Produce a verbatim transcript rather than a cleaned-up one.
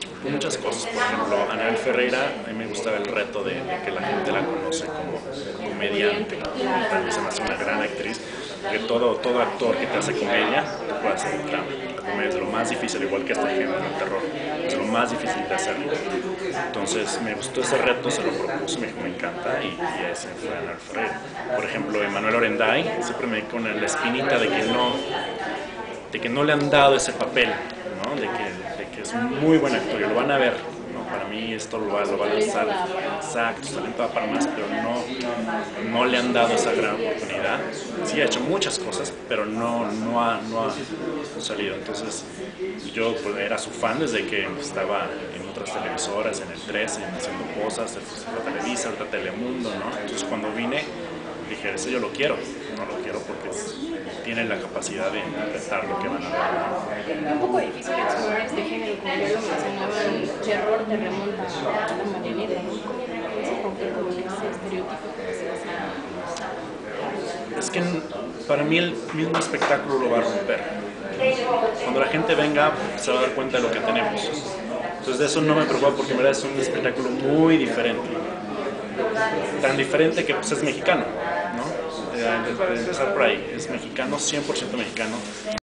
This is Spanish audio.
Por muchas cosas. Por ejemplo, Anabel Ferreira, a mí me gustaba el reto de, de que la gente la conoce como comediante. Para mí se me hace una gran actriz, que todo, todo actor que te hace comedia te puede hacer un drama. La comedia es de lo más difícil, igual que este género, el terror, es de lo más difícil de hacerlo. Entonces me gustó ese reto, se lo propuse, me dijo me encanta y, y ese fue Anabel Ferreira. Por ejemplo, Emanuel Orenday, siempre me con la espinita de que no, de que no le han dado ese papel, ¿no? de, que, de que es un muy buen actor y lo van a ver, ¿no? Para mí esto lo va, lo va a lanzar, exacto, su talento va para más, pero no, no le han dado esa gran oportunidad. Sí ha hecho muchas cosas, pero no, no, ha, no ha salido. Entonces yo pues, era su fan desde que estaba en otras televisoras, en el trece, haciendo cosas, en Televisa, ahorita Telemundo, ¿no? Entonces cuando vine dije, ese yo lo quiero, no lo quiero porque tiene la capacidad de interpretar lo que van a ver. Es un poco difícil explorar este género, como ya lo mencionaba, el terror te remonta a la marioneta, ¿no? ¿Cómo se rompe con ese estereotipo que se hace? Es que para mí el mismo espectáculo lo va a romper. Cuando la gente venga se va a dar cuenta de lo que tenemos. Entonces de eso no me preocupa porque en verdad es un espectáculo muy diferente. Tan diferente que pues, es mexicano, ¿no? Eh, empezar por ahí, es mexicano, cien por ciento mexicano.